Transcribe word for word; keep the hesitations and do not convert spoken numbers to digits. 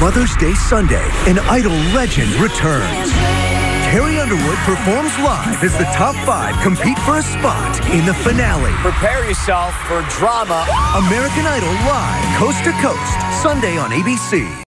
Mother's Day Sunday, an Idol legend returns. Carrie Underwood performs live as the top five compete for a spot in the finale. Prepare yourself for drama. American Idol live, coast to coast, Sunday on A B C.